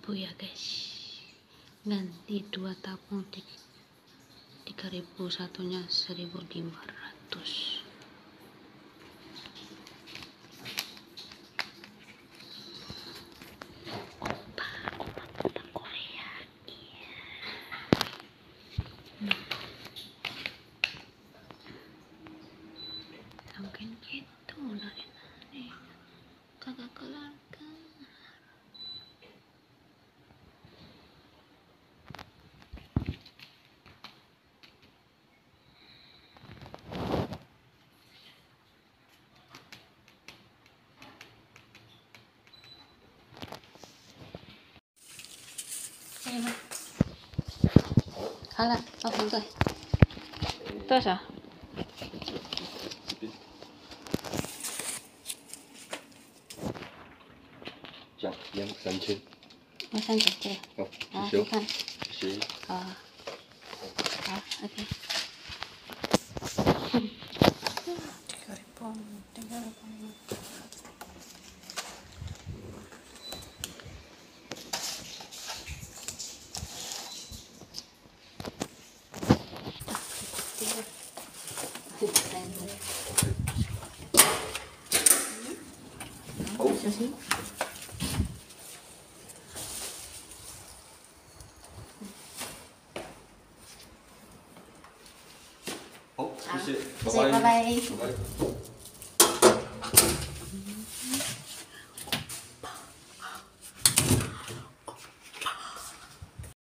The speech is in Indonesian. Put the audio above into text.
ya guys, ganti 2 tabung 3.000, satunya 1.500. Opa Korea, iya. Mungkin gitu dari nani kagak kelar. Hala, oh tuh. Terus ah. Yang 3000。 我3姐姐。 哦， 啊， 谢谢。 你看。 谢谢。 啊，好 ，OK。3.000. Oh, Bisa sih. oh, 谢谢， 拜拜。 拜拜。